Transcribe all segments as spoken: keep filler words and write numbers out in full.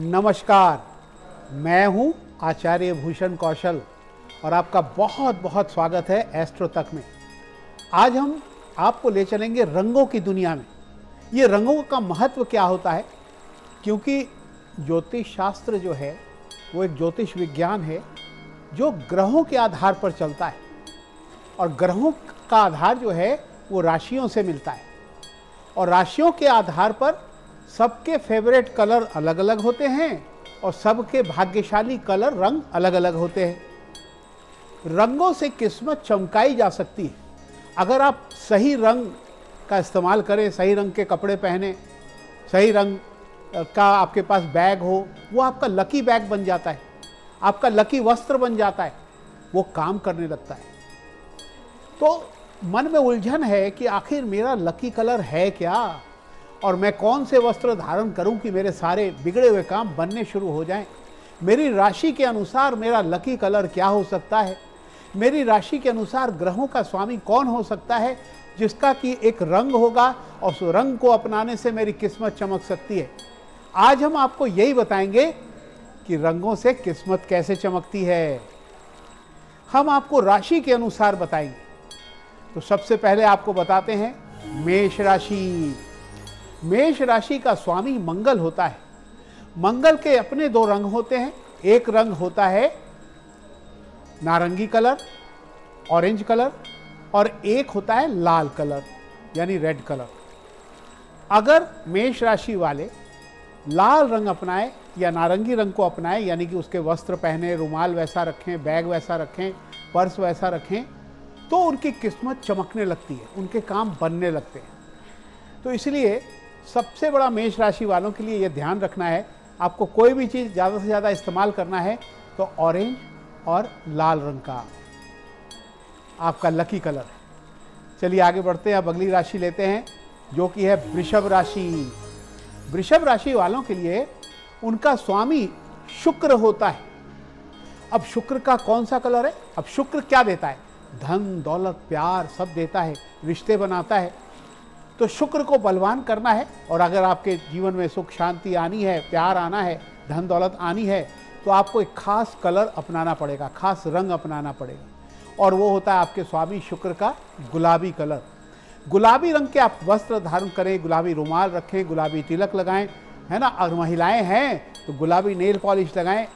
नमस्कार, मैं हूं आचार्य भूषण कौशल और आपका बहुत बहुत स्वागत है एस्ट्रो तक में। आज हम आपको ले चलेंगे रंगों की दुनिया में। ये रंगों का महत्व क्या होता है, क्योंकि ज्योतिष शास्त्र जो है वो एक ज्योतिष विज्ञान है जो ग्रहों के आधार पर चलता है और ग्रहों का आधार जो है वो राशियों से मिलता है और राशियों के आधार पर सबके फेवरेट कलर अलग अलग होते हैं और सबके भाग्यशाली कलर रंग अलग अलग होते हैं। रंगों से किस्मत चमकाई जा सकती है अगर आप सही रंग का इस्तेमाल करें, सही रंग के कपड़े पहने, सही रंग का आपके पास बैग हो, वो आपका लकी बैग बन जाता है, आपका लकी वस्त्र बन जाता है, वो काम करने लगता है। तो मन में उलझन है कि आखिर मेरा लकी कलर है क्या और मैं कौन से वस्त्र धारण करूं कि मेरे सारे बिगड़े हुए काम बनने शुरू हो जाएं। मेरी राशि के अनुसार मेरा लकी कलर क्या हो सकता है, मेरी राशि के अनुसार ग्रहों का स्वामी कौन हो सकता है जिसका कि एक रंग होगा और उस रंग को अपनाने से मेरी किस्मत चमक सकती है। आज हम आपको यही बताएंगे कि रंगों से किस्मत कैसे चमकती है। हम आपको राशि के अनुसार बताएंगे। तो सबसे पहले आपको बताते हैं मेष राशि। मेष राशि का स्वामी मंगल होता है। मंगल के अपने दो रंग होते हैं। एक रंग होता है नारंगी कलर, ऑरेंज कलर, और एक होता है लाल कलर यानी रेड कलर। अगर मेष राशि वाले लाल रंग अपनाएं या नारंगी रंग को अपनाएं, यानी कि उसके वस्त्र पहने, रुमाल वैसा रखें, बैग वैसा रखें, पर्स वैसा रखें, तो उनकी किस्मत चमकने लगती है, उनके काम बनने लगते हैं। तो इसलिए सबसे बड़ा मेष राशि वालों के लिए ये ध्यान रखना है, आपको कोई भी चीज़ ज़्यादा से ज़्यादा इस्तेमाल करना है तो ऑरेंज और लाल रंग का आपका लकी कलर है। चलिए आगे बढ़ते हैं। अब अगली राशि लेते हैं जो कि है वृषभ राशि। वृषभ राशि वालों के लिए उनका स्वामी शुक्र होता है। अब शुक्र का कौन सा कलर है? अब शुक्र क्या देता है? धन, दौलत, प्यार सब देता है, रिश्ते बनाता है। तो शुक्र को बलवान करना है और अगर आपके जीवन में सुख शांति आनी है, प्यार आना है, धन दौलत आनी है, तो आपको एक खास कलर अपनाना पड़ेगा, खास रंग अपनाना पड़ेगा और वो होता है आपके स्वामी शुक्र का गुलाबी कलर। गुलाबी रंग के आप वस्त्र धारण करें, गुलाबी रुमाल रखें, गुलाबी तिलक लगाएं, है ना। और महिलाएं हैं तो गुलाबी नेल पॉलिश लगाएं,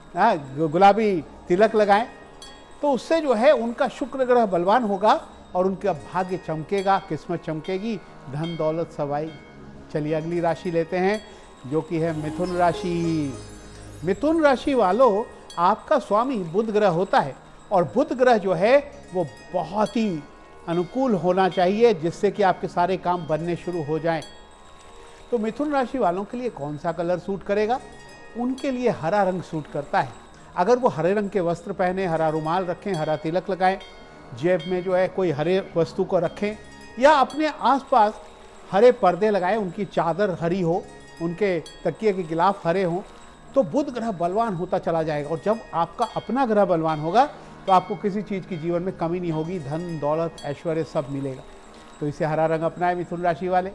गुलाबी तिलक लगाएं, तो उससे जो है उनका शुक्र ग्रह बलवान होगा और उनका भाग्य चमकेगा, किस्मत चमकेगी, धन दौलत सब आएगी। चलिए अगली राशि लेते हैं जो कि है मिथुन राशि। मिथुन राशि वालों, आपका स्वामी बुध ग्रह होता है और बुध ग्रह जो है वो बहुत ही अनुकूल होना चाहिए जिससे कि आपके सारे काम बनने शुरू हो जाएं। तो मिथुन राशि वालों के लिए कौन सा कलर सूट करेगा? उनके लिए हरा रंग सूट करता है। अगर वो हरे रंग के वस्त्र पहने, हरा रुमाल रखें, हरा तिलक लगाएं, जेब में जो है कोई हरे वस्तु को रखें या अपने आसपास हरे पर्दे लगाएं, उनकी चादर हरी हो, उनके तकिए के गिलाफ हरे हों, तो बुध ग्रह बलवान होता चला जाएगा। और जब आपका अपना ग्रह बलवान होगा तो आपको किसी चीज़ की जीवन में कमी नहीं होगी, धन दौलत ऐश्वर्य सब मिलेगा। तो इसे हरा रंग अपनाएं मिथुन राशि वाले।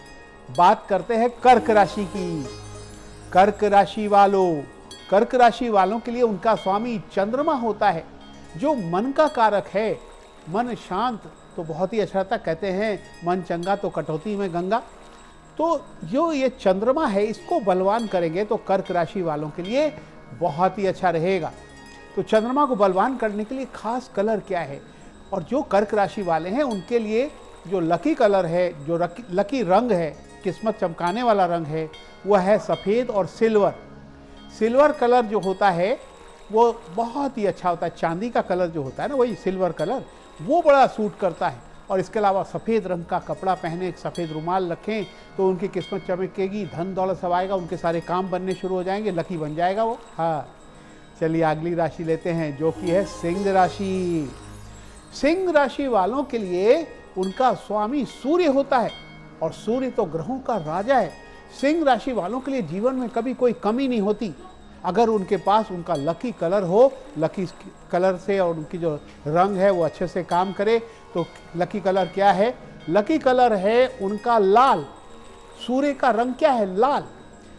बात करते हैं कर्क राशि की। कर्क राशि वालों, कर्क राशि वालों के लिए उनका स्वामी चंद्रमा होता है जो मन का कारक है। मन शांत तो बहुत ही अच्छा था, कहते हैं मन चंगा तो कटौती में गंगा। तो जो ये चंद्रमा है इसको बलवान करेंगे तो कर्क राशि वालों के लिए बहुत ही अच्छा रहेगा। तो चंद्रमा को बलवान करने के लिए खास कलर क्या है? और जो कर्क राशि वाले हैं उनके लिए जो लकी कलर है, जो लकी रंग है, किस्मत चमकाने वाला रंग है, वह है सफ़ेद और सिल्वर। सिल्वर कलर जो होता है वो बहुत ही अच्छा होता है। चांदी का कलर जो होता है ना, वही सिल्वर कलर, वो बड़ा सूट करता है। और इसके अलावा सफ़ेद रंग का कपड़ा पहने, सफ़ेद रुमाल रखें तो उनकी किस्मत चमकेगी, धन दौलत सब आएगा, उनके सारे काम बनने शुरू हो जाएंगे, लकी बन जाएगा वो। हाँ, चलिए अगली राशि लेते हैं जो कि है सिंह राशि। सिंह राशि वालों के लिए उनका स्वामी सूर्य होता है और सूर्य तो ग्रहों का राजा है। सिंह राशि वालों के लिए जीवन में कभी कोई कमी नहीं होती अगर उनके पास उनका लकी कलर हो, लकी कलर से और उनकी जो रंग है वो अच्छे से काम करे। तो लकी कलर क्या है? लकी कलर है उनका लाल। सूर्य का रंग क्या है? लाल।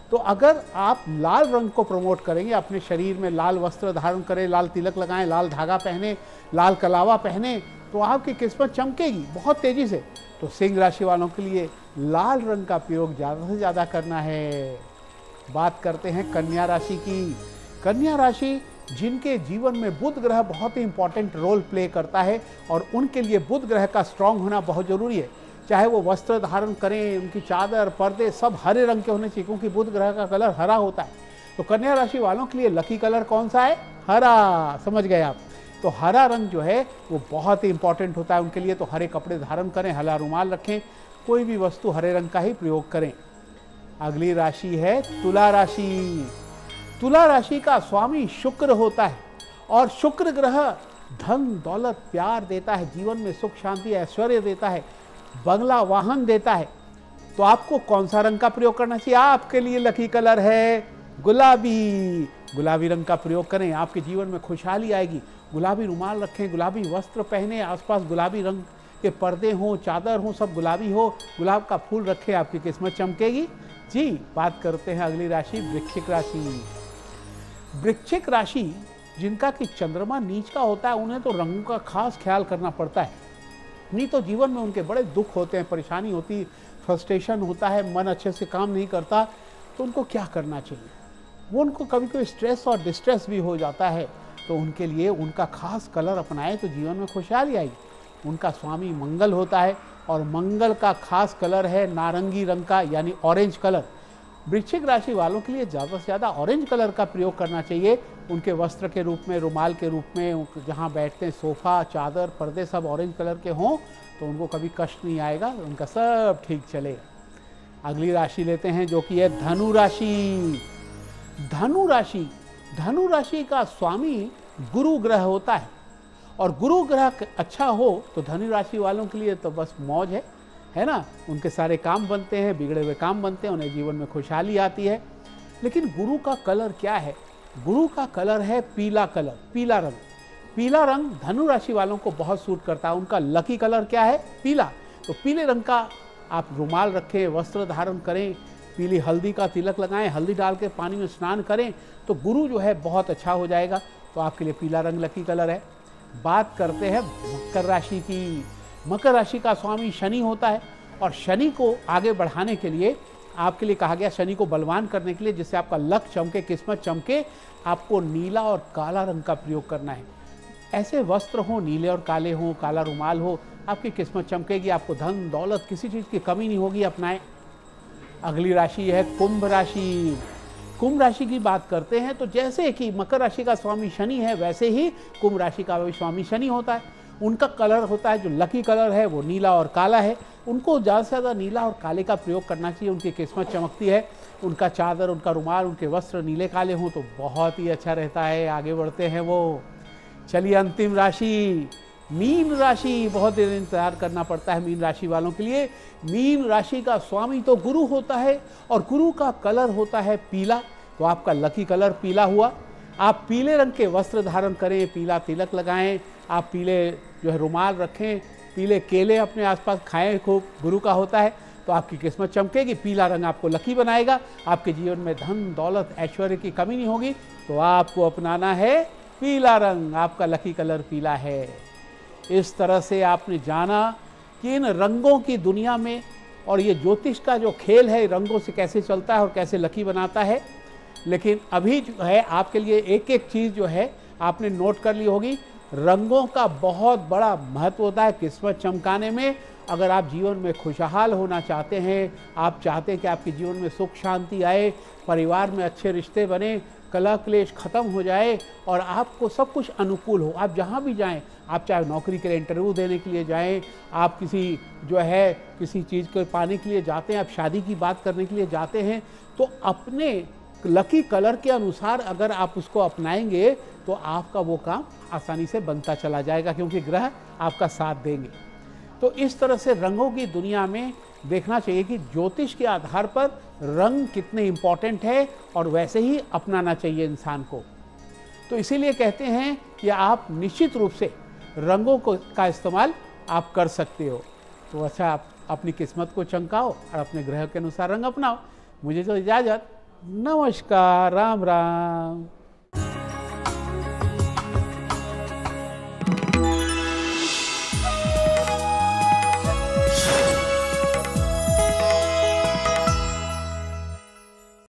तो अगर आप लाल रंग को प्रमोट करेंगे, अपने शरीर में लाल वस्त्र धारण करें, लाल तिलक लगाएं, लाल धागा पहने, लाल कलावा पहने, तो आपकी किस्मत चमकेगी बहुत तेजी से। तो सिंह राशि वालों के लिए लाल रंग का प्रयोग ज़्यादा से ज़्यादा करना है। बात करते हैं कन्या राशि की। कन्या राशि जिनके जीवन में बुध ग्रह बहुत ही इंपॉर्टेंट रोल प्ले करता है और उनके लिए बुध ग्रह का स्ट्रांग होना बहुत ज़रूरी है। चाहे वो वस्त्र धारण करें, उनकी चादर पर्दे सब हरे रंग के होने चाहिए, क्योंकि बुध ग्रह का कलर हरा होता है। तो कन्या राशि वालों के लिए लकी कलर कौन सा है? हरा। समझ गए आप? तो हरा रंग जो है वो बहुत ही इंपॉर्टेंट होता है उनके लिए। तो हरे कपड़े धारण करें, हरा रुमाल रखें, कोई भी वस्तु हरे रंग का ही प्रयोग करें। अगली राशि है तुला राशि। तुला राशि का स्वामी शुक्र होता है और शुक्र ग्रह धन दौलत प्यार देता है, जीवन में सुख शांति ऐश्वर्य देता है, बंगला वाहन देता है। तो आपको कौन सा रंग का प्रयोग करना चाहिए? आपके लिए लकी कलर है गुलाबी। गुलाबी रंग का प्रयोग करें, आपके जीवन में खुशहाली आएगी। गुलाबी रुमाल रखें, गुलाबी वस्त्र पहने, आसपास गुलाबी रंग के पर्दे हों, चादर हों, सब गुलाबी हो, गुलाब का फूल रखें, आपकी किस्मत चमकेगी। जी, बात करते हैं अगली राशि वृश्चिक राशि। वृश्चिक राशि जिनका कि चंद्रमा नीच का होता है, उन्हें तो रंगों का खास ख्याल करना पड़ता है, नहीं तो जीवन में उनके बड़े दुख होते हैं, परेशानी होती, फ्रस्ट्रेशन होता है, मन अच्छे से काम नहीं करता। तो उनको क्या करना चाहिए? वो उनको कभी कभी स्ट्रेस और डिस्ट्रेस भी हो जाता है। तो उनके लिए उनका खास कलर अपनाएं तो जीवन में खुशहाली आएगी। उनका स्वामी मंगल होता है और मंगल का खास कलर है नारंगी रंग का, यानी ऑरेंज कलर। वृश्चिक राशि वालों के लिए ज़्यादा से ज़्यादा ऑरेंज कलर का प्रयोग करना चाहिए। उनके वस्त्र के रूप में, रुमाल के रूप में, जहाँ बैठते हैं सोफ़ा, चादर, पर्दे सब ऑरेंज कलर के हों तो उनको कभी कष्ट नहीं आएगा, उनका सब ठीक चलेगा। अगली राशि लेते हैं जो कि है धनु राशि। धनु राशि धनु राशि का स्वामी गुरु ग्रह होता है और गुरु ग्रह अच्छा हो तो धनु राशि वालों के लिए तो बस मौज है, है ना। उनके सारे काम बनते हैं, बिगड़े हुए काम बनते हैं, उन्हें जीवन में खुशहाली आती है। लेकिन गुरु का कलर क्या है? गुरु का कलर है पीला कलर, पीला रंग। पीला रंग धनु राशि वालों को बहुत सूट करता है। उनका लकी कलर क्या है? पीला। तो पीले रंग का आप रुमाल रखें, वस्त्र धारण करें, पीली हल्दी का तिलक लगाएं, हल्दी डाल के पानी में स्नान करें तो गुरु जो है बहुत अच्छा हो जाएगा। तो आपके लिए पीला रंग लकी कलर है। बात करते हैं मकर राशि की। मकर राशि का स्वामी शनि होता है और शनि को आगे बढ़ाने के लिए आपके लिए कहा गया, शनि को बलवान करने के लिए, जिससे आपका लक चमके, किस्मत चमके, आपको नीला और काला रंग का प्रयोग करना है। ऐसे वस्त्र हो, नीले और काले हो, काला रुमाल हो, आपकी किस्मत चमकेगी, आपको धन दौलत किसी चीज़ की कमी नहीं होगी। अपनाएं। अगली राशि है कुंभ राशि। कुंभ राशि की बात करते हैं तो जैसे कि मकर राशि का स्वामी शनि है, वैसे ही कुंभ राशि का भी स्वामी शनि होता है। उनका कलर होता है, जो लकी कलर है वो नीला और काला है। उनको ज़्यादा से ज़्यादा नीला और काले का प्रयोग करना चाहिए, उनकी किस्मत चमकती है। उनका चादर, उनका रुमाल, उनके वस्त्र नीले काले हों तो बहुत ही अच्छा रहता है। आगे बढ़ते हैं वो। चलिए अंतिम राशि मीन राशि। बहुत देर इंतजार करना पड़ता है मीन राशि वालों के लिए। मीन राशि का स्वामी तो गुरु होता है और गुरु का कलर होता है पीला। तो आपका लकी कलर पीला हुआ। आप पीले रंग के वस्त्र धारण करें, पीला तिलक लगाएं, आप पीले जो है रुमाल रखें, पीले केले अपने आसपास खाएं, खूब गुरु का होता है तो आपकी किस्मत चमकेगी। पीला रंग आपको लकी बनाएगा, आपके जीवन में धन दौलत ऐश्वर्य की कमी नहीं होगी। तो आपको अपनाना है पीला रंग, आपका लकी कलर पीला है। इस तरह से आपने जाना कि इन रंगों की दुनिया में और ये ज्योतिष का जो खेल है रंगों से कैसे चलता है और कैसे लकी बनाता है। लेकिन अभी जो है आपके लिए एक एक चीज़ जो है आपने नोट कर ली होगी। रंगों का बहुत बड़ा महत्व होता है किस्मत चमकाने में। अगर आप जीवन में खुशहाल होना चाहते हैं, आप चाहते हैं कि आपके जीवन में सुख शांति आए, परिवार में अच्छे रिश्ते बने, कलह क्लेश खत्म हो जाए और आपको सब कुछ अनुकूल हो, आप जहाँ भी जाएं, आप चाहे नौकरी के लिए इंटरव्यू देने के लिए जाएं, आप किसी जो है किसी चीज़ को पाने के लिए जाते हैं, आप शादी की बात करने के लिए जाते हैं, तो अपने लकी कलर के अनुसार अगर आप उसको अपनाएंगे तो आपका वो काम आसानी से बनता चला जाएगा, क्योंकि ग्रह आपका साथ देंगे। तो इस तरह से रंगों की दुनिया में देखना चाहिए कि ज्योतिष के आधार पर रंग कितने इम्पॉर्टेंट है और वैसे ही अपनाना चाहिए इंसान को। तो इसीलिए कहते हैं कि आप निश्चित रूप से रंगों को का इस्तेमाल आप कर सकते हो। तो अच्छा, आप अपनी किस्मत को चमकाओ और अपने ग्रह के अनुसार रंग अपनाओ। मुझे तो इजाज़त, नमस्कार, राम राम।